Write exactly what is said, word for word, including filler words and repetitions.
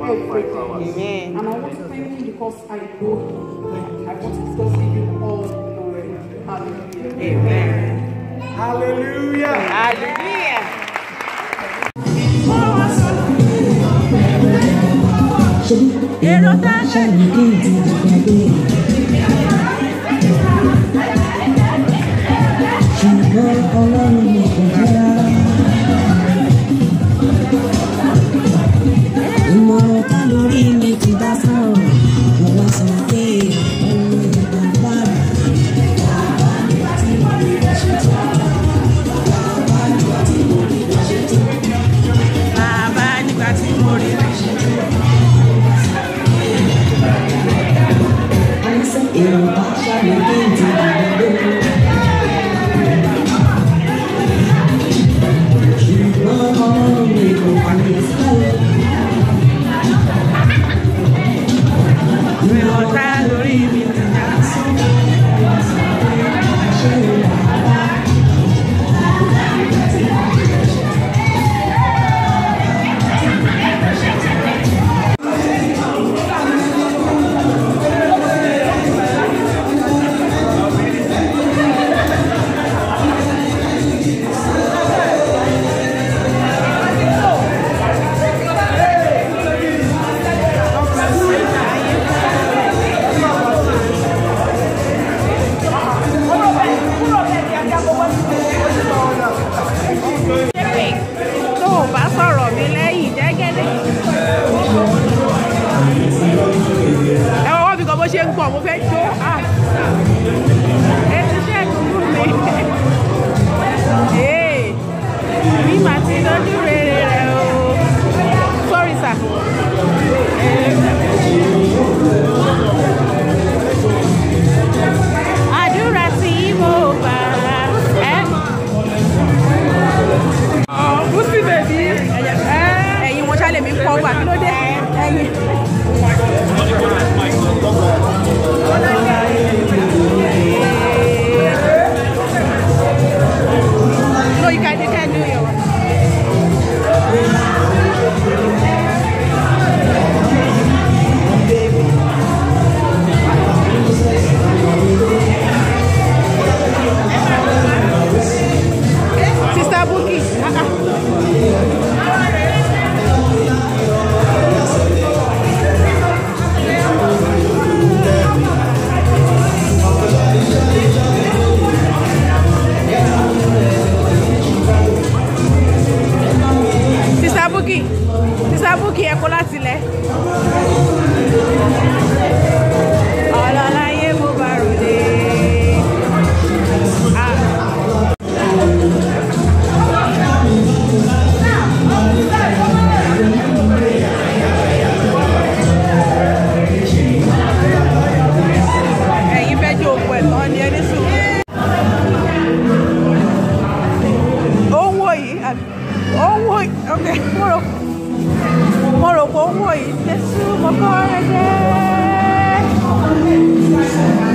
great things. Amen. And I want to thank him because I know him. I want to just give him all the glory. Hallelujah. Amen. Hallelujah. Hallelujah. Èrò tá a ṣe ní kí n ti dìgbàgbé. Ṣùgbọ́n Ọlọ́run mi kò jẹ́ra. Ìmọ̀ràn tá lórí mi ti dá fún ọ. Mo wá sọ pé ọ̀run ìgbàgbá rẹ̀. Bàbá nígbà tí mo rí rẹ̀ ṣe tó. Èrò bá ṣàlẹ̀ kí n ti dìgbàgbé. Ṣùgbọ́n Ọlọ́run mi kò wá ní sílẹ̀. Ìmọ̀ràn tá lórí mi ti dá fún ọ. Moro, como isso? Isso, uma coisa.